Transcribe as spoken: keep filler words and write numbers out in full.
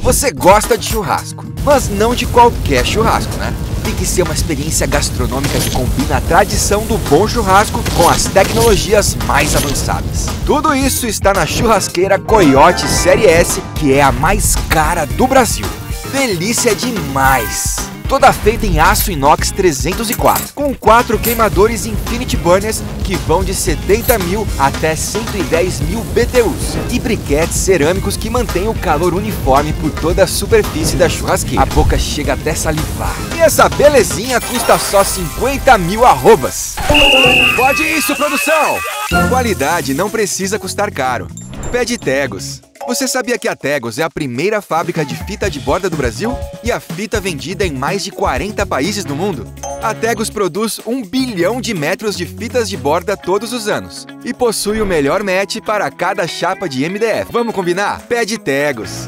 Você gosta de churrasco, mas não de qualquer churrasco, né? Tem que ser uma experiência gastronômica que combina a tradição do bom churrasco com as tecnologias mais avançadas. Tudo isso está na churrasqueira Coyote Série S, que é a mais cara do Brasil. Delícia demais! Toda feita em aço inox trezentos e quatro, com quatro queimadores Infinity Burners que vão de setenta mil até cento e dez mil B T Us, e briquetes cerâmicos que mantêm o calor uniforme por toda a superfície da churrasqueira. A boca chega até salivar. E essa belezinha custa só cinquenta mil arrobas. Pode isso, produção! Qualidade não precisa custar caro. Pede Tegos. Você sabia que a Tegos é a primeira fábrica de fita de borda do Brasil? E a fita vendida em mais de quarenta países no mundo? A Tegos produz um bilhão de metros de fitas de borda todos os anos e possui o melhor match para cada chapa de M D F. Vamos combinar? Pede Tegos!